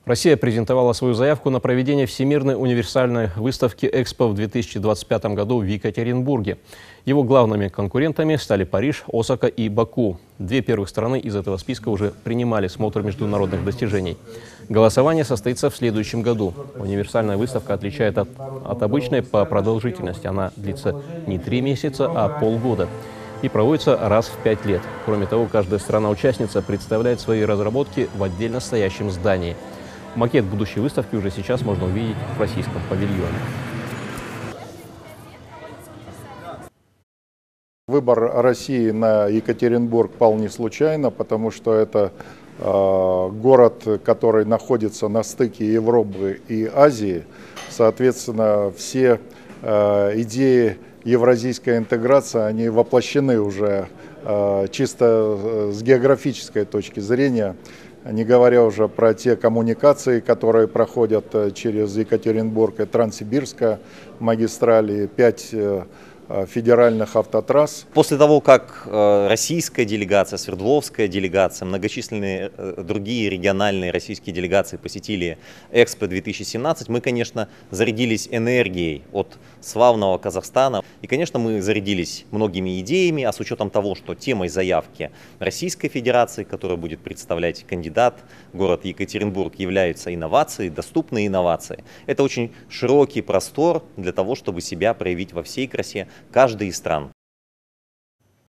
Россия презентовала свою заявку на проведение Всемирной универсальной выставки «Экспо» в 2025 году в Екатеринбурге. Его главными конкурентами стали Париж, Осака и Баку. Две первых страны из этого списка уже принимали смотр международных достижений. Голосование состоится в следующем году. Универсальная выставка отличает от обычной по продолжительности. Она длится не 3 месяца, а полгода. И проводится раз в 5 лет. Кроме того, каждая страна-участница представляет свои разработки в отдельно стоящем здании. Макет будущей выставки уже сейчас можно увидеть в российском павильоне. Выбор России на Екатеринбург пал не случайно, потому что это город, который находится на стыке Европы и Азии. Соответственно, все идеи евразийской интеграции, они воплощены уже чисто с географической точки зрения, не говоря уже про те коммуникации, которые проходят через Екатеринбург, и Транссибирская магистраль, и 5 федеральных автотрасс. После того, как российская делегация, Свердловская делегация, многочисленные другие региональные российские делегации посетили Экспо-2017, мы, конечно, зарядились энергией от славного Казахстана. И, конечно, мы зарядились многими идеями, а с учетом того, что темой заявки Российской Федерации, которая будет представлять кандидат, город Екатеринбург, являются инновации, доступные инновации. Это очень широкий простор для того, чтобы себя проявить во всей красе каждой из стран.